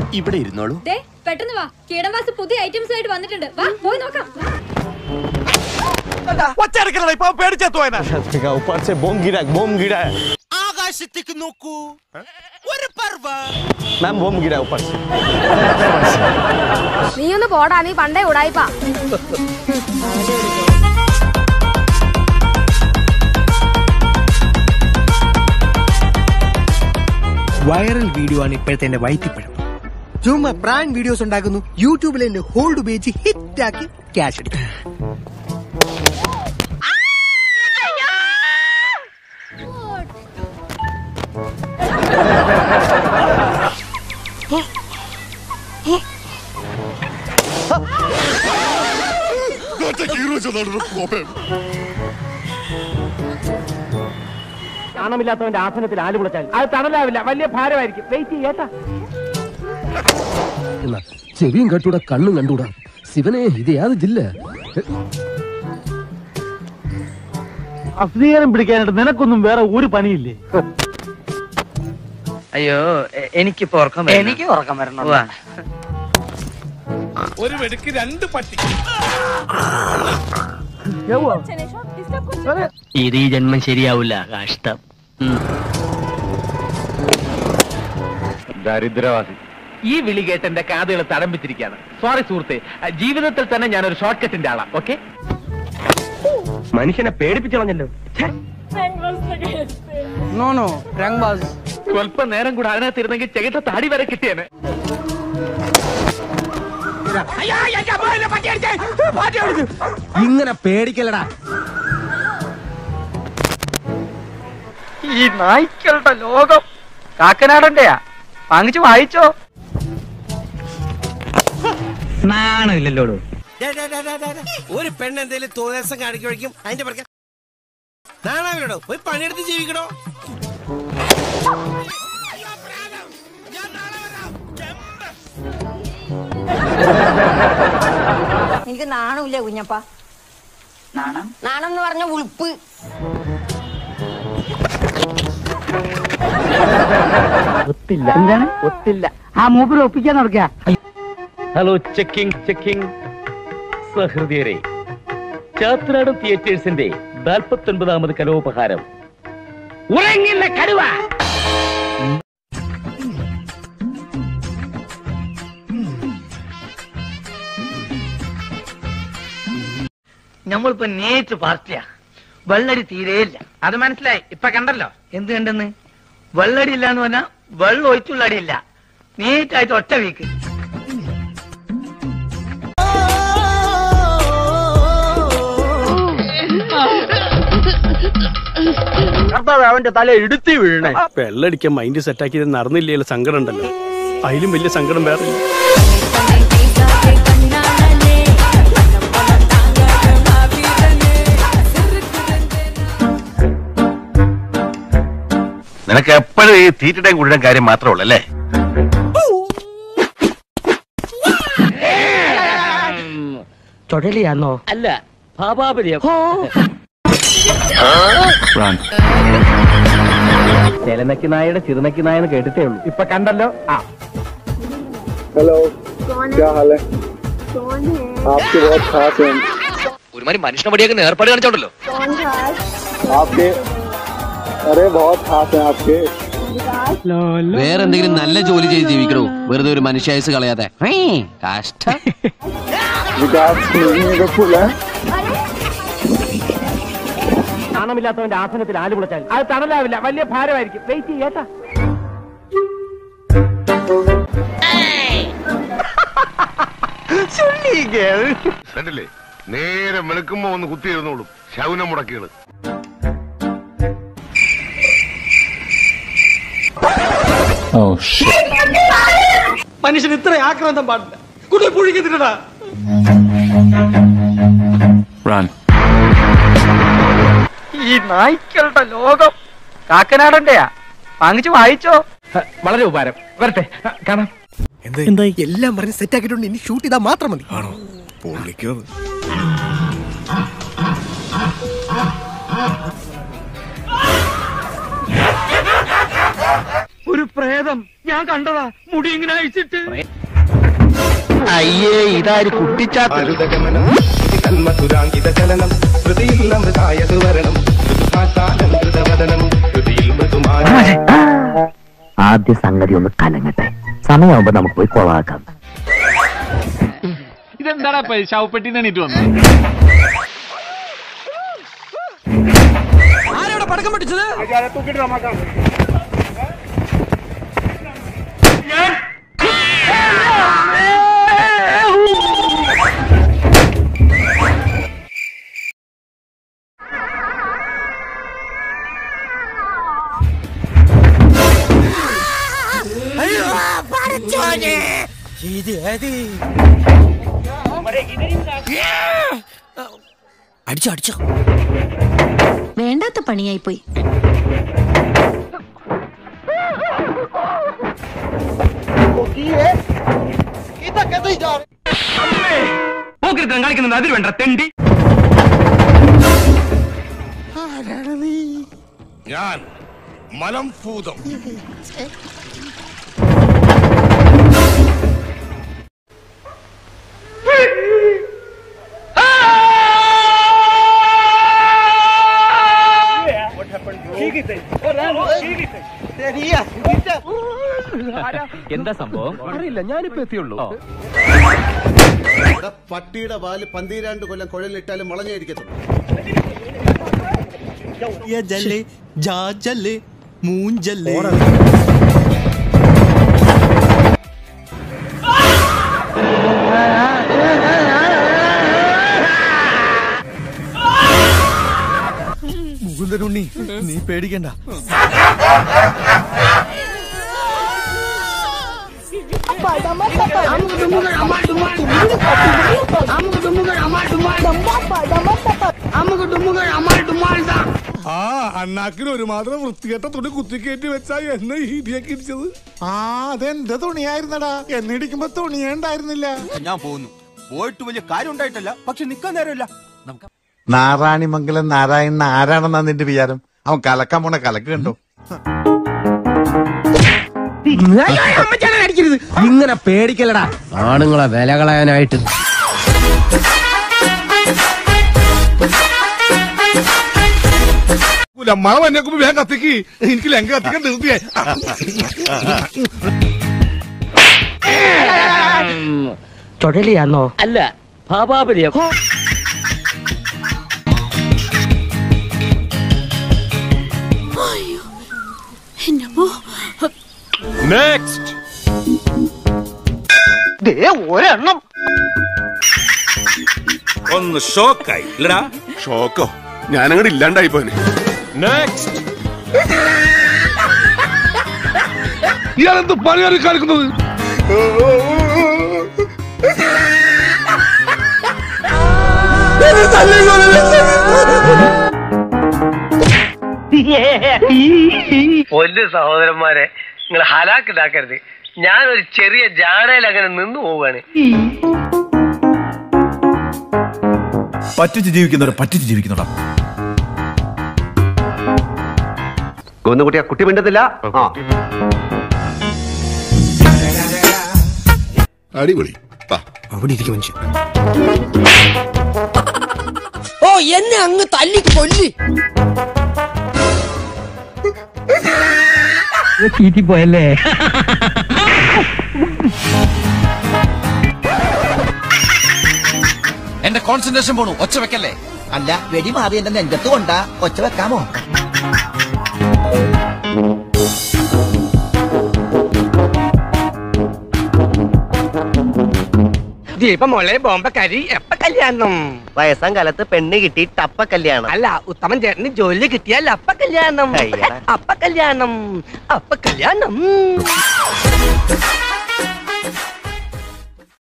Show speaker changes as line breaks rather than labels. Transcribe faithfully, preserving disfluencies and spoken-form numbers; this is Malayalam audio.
ഇവിടെ ഇരുന്നോളൂ.
പെട്ടെന്ന് വാ, കീടംവാസ് പുതിയ ഐറ്റംസ് ആയിട്ട് വന്നിട്ടുണ്ട്. വാ പോയി നോക്കാം.
ആകാശത്തേക്ക് നോക്കൂ, ഒരു പർവ.
നീ ഒന്ന് പോടാ, നീ പണ്ടേ ഉടായിപ്പാ.
വൈറൽ വീഡിയോ ആണ് ഇപ്പോഴത്തെ എന്റെ വൈറ്റിപ്പഴം. ചുമ്മാ പ്രാങ്ക് വീഡിയോസ് ഉണ്ടാക്കുന്നു, യൂട്യൂബിൽ എന്റെ ഹോൾഡ് ഉപയോഗിച്ച് ഹിറ്റ് ആക്കി ക്യാഷ് അടിക്കും.
ാണമില്ലാത്തവന്റെ ആസനത്തിൽ ആല് കുളച്ചാൽ അത് തണലാവില്ല, വലിയ ഭാരമായിരിക്കും. വെയിറ്റ് ചെയ്യേട്ടാ.
ചെവിയും കട്ടൂടാ, കണ്ണും കണ്ടൂടാ. ശിവനെ, ഇത് യാത് ജില്ല.
അസ്വീകാരം പിടിക്കാനായിട്ട് നിനക്കൊന്നും വേറെ ഒരു പണിയില്ലേ?
അയ്യോ, എനിക്കിപ്പോ ഉറക്കം എനിക്ക് ഉറക്കം വരണം.
ഒരു വെടുക്ക് രണ്ട് പട്ടി.
ഇത് ഈ ജന്മം ശരിയാവില്ല. കഷ്ടം.
ദരിദ്രവാസി. ഈ വിളി കേട്ട് എന്റെ കാതുകൾ തടംപിച്ചിരിക്കുകയാണ്. സോറി സുഹൃത്തെ, ജീവിതത്തിൽ തന്നെ ഞാനൊരു ഷോർട്ട് കട്ടിന്റെ ആളാ. ഓക്കെ,
മനുഷ്യനെ പേടിപ്പിച്ചു കളഞ്ഞല്ലോ.
സ്വല്പം നേരം കൂടെ അതിനകത്തിരുന്നെങ്കിൽ ചെകിട്ട താടി വരെ കിട്ടിയേനെ.
ഇങ്ങനെ പേടിക്കലടാ.
ഈ നായ്ക്കളുടെ ലോകം കാക്കനാടന്റെയാ. വാങ്ങിച്ചു വായിച്ചോ. നാണമില്ലല്ലോ.
ഒരു പെണ്ണെന്തേലും തോന്നിയാസം കാണിക്കുമ്പോഴേക്കും അതിന്റെ പറക്ക നാണാവില്ലടോ. പോയി പണിയെടുത്ത് ജീവിക്കണോ?
എനിക്ക് നാണമില്ല കുഞ്ഞപ്പ. നാണം നാണം എന്ന് പറഞ്ഞ ഉളുപ്പ്.
ഒത്തില്ല. എന്താണ് ഒത്തില്ല? ആ മൂപ്പിൽ ഒപ്പിക്കാൻ നടക്കുക.
Hello, checking checking. സഹൃദയരെ, ചാത്തനാടൻ തിയേറ്റേഴ്സിന്റെ നാൽപ്പത്തി ഒൻപതാമത് കലോപഹാരം ഉറങ്ങില്ല കടുവ.
നമ്മളിപ്പോ നേരിട്ട് പാർട്ടിയാ. വെള്ളടി തീരെയില്ല. അത് മനസ്സിലായി. ഇപ്പൊ കണ്ടല്ലോ. എന്ത് കണ്ടെന്ന്? വെള്ളടി ഇല്ല എന്ന് പറഞ്ഞാൽ വെള്ളം ഒഴിച്ചുള്ള അടിയില്ല. നീറ്റായിട്ട് ഒറ്റ വീക്ക്.
അവന്റെ തല ഇടുത്തി വീഴണേ.
വെള്ളടിക്കാൻ മൈൻഡ് സെറ്റാക്കി നടന്നില്ലല്ലോ. സങ്കടം ഉണ്ടല്ലോ. അതിലും വലിയ സങ്കടം വേറെ.
നിനക്ക് എപ്പോഴും ഈ തീറ്റയുടെയും കുടിയുടെയും കാര്യം മാത്രമേ ഉള്ളൂ അല്ലേ?
ചൊടലിയാണോ? അല്ല, ഭാപാപര്യം.
ചെലനക്കി നായയുടെ ചിറുനക്കി നായെന്ന് കേട്ടിട്ടേ ഉള്ളൂ. ഇപ്പൊ കണ്ടല്ലോ. ആ
ഹലോ,
ഒരുമാതിരി മനുഷ്യനെ പടിയാക്കുന്ന ഏർപ്പാട് കാണിച്ചോണ്ടല്ലോ.
വേറെന്തെങ്കിലും നല്ല ജോലി ചെയ്ത് ജീവിക്കണോ? വെറുതെ ഒരു മനുഷ്യായുസ് കളയാതെ. കഷ്ടം.
നാണമില്ലാത്തവന്റെ ആസനത്തിൽ ആല് കുളച്ചാൽ അത് തണലാവില്ല, വലിയ ഭാരമായിരിക്കും. വെയിറ്റ് ചെയ്യേട്ടാ.
കണ്ടില്ലേ, നേരെ വെളുക്കുമ്പോ ഒന്ന് കുത്തിയിരുന്നോളും. ശൗനം മുടക്കിയത്.
മനുഷ്യൻ ഇത്ര ആക്രാന്തം പാടില്ല. കൂടുതൽ പുഴിക്കത്തില്ലടാ.
ഈ നായ്ക്കളുടെ ലോകം കാക്കനാടന്റെയാ. വാങ്ങിച്ചു വായിച്ചോ.
വളരെ ഉപകാരം. വരട്ടെ, കാണാം.
എന്തായി? എല്ലാം പറഞ്ഞ് സെറ്റ് ആക്കിയിട്ടുണ്ട്. ഇനി ഷൂട്ട് ചെയ്താൽ മാത്രം മതി. ആണോ?
ഒരു പ്രേതം. ഞാൻ
ഞാൻ കണ്ടതാ മുടി ഇങ്ങനെ അഴിച്ചിട്ട്.
അയ്യേ ഇതാര് കുട്ടിച്ചാത്ത
ആദ്യ സംഗതി ഒന്ന് കലങ്ങട്ടെ, സമയമാകുമ്പോ നമുക്ക് പോയി കൊളാക്കാം.
ഇതെന്താടാ ശവപ്പെട്ടി എണീറ്റ് വന്നു?
ആരോടെ പടക്കം പൊട്ടിച്ചത്? അടിച്ചോ അടിച്ചോ,
വേണ്ടാത്ത പണിയായി പോയി.
കളിക്കുന്നത് അതിൽ വേണ്ട തെണ്ടി.
ഞാൻ മലം ഭൂതം.
എന്താ സംഭവം അറിയില്ല, ഞാനിപ്പോ എത്തിയുള്ളൂ.
പട്ടിയുടെ പാല് പന്തിരാണ്ട് കൊല്ലം കുഴലിട്ടാലും വളഞ്ഞായിരിക്കത്തുള്ളൂ. മൂഞ്ചല്ലേ മുകുന്ദനുണ്ണി, നീ പേടിക്കണ്ട. ആ അണ്ണാക്കിന് ഒരു മാത്രം വൃത്തികെട്ട തുണി കുത്തിക്കയറ്റി വെച്ചാ എന്നെ ഇടിയൊക്കെ ഇടിച്ചത്. ആ അതെന്റെ തുണിയായിരുന്നടാ, എന്നെ ഇടിക്കുമ്പോ തുണിയേ ഉണ്ടായിരുന്നില്ല.
ഞാൻ പോകുന്നു. പോയിട്ട് വലിയ കാര്യം ഉണ്ടായിട്ടല്ല, പക്ഷെ നിക്കാൻ നേരമില്ല.
നാരായണിമംഗലം നാരായണൻ ആരാണെന്നാ നിന്റെ വിചാരം? അവൻ കലക്കാൻ പോണ കലക്ക് കണ്ടോ?
ഇങ്ങനെ പേടിക്കലടാ ആണുങ്ങളെ വില കളയാനായിട്ട്.
മഴ വന്നേക്കുമ്പോ വേഗം കത്തിക്ക്, എനിക്ക് ലങ്ക കത്തിക്കാൻ തീർത്തിയേ.
ചൊടലിയാന്നോ? അല്ല, ഭാപാപര്യം.
നെക്സ്റ്റ്
ഒരെണ്ണം
ഒന്ന് ഷോക്കായി ഇല്ലടാ. ഷോക്കോ? ഞാനങ്ങോട്ട് ഇല്ലാണ്ടായി പോനെ. നെക്സ്റ്റ് ഇയാളെന്ത് പണിയാണ് കളിക്കുന്നത്?
പൊന്നു സഹോദരന്മാരെ, നിങ്ങൾ ഹലാക്കിതാക്കരുത്. ഞാനൊരു ചെറിയ ജാടയിൽ അങ്ങനെ നിന്നു പോവാണ്.
പറ്റിച്ച് ജീവിക്കുന്നവരെ പറ്റിച്ച് ജീവിക്കുന്നോടാ.
കുട്ടി കുട്ടി മിണ്ടത്തില്ല. അടിപൊളി.
അവിടെ ഇരിക്കും മനുഷ്യൻ.
ഓ എന്നെ അങ്ങ് തല്ലി കൊല്ലി.
പോയല്ലേ?
എന്റെ കോൺസെൻട്രേഷൻ പോണു. ഒച്ച വെക്കല്ലേ.
അല്ല, വെടി മാറി എന്റെ നെഞ്ചത്ത് കൊണ്ടാ. ഒച്ച വെക്കാമോ?
ദീപ മോളെ ബോംബക്കാരി എപ്പ കല്യാണം?
വയസ്സാം കാലത്ത് പെണ്ണ് കിട്ടി ടപ്പ കല്യാണം.
അല്ല, ഉത്തമൻ ചേട്ടന് ജോലി കിട്ടിയാൽ അപ്പ കല്യാണം. അപ്പ കല്യാണം, അപ്പ കല്യാണം.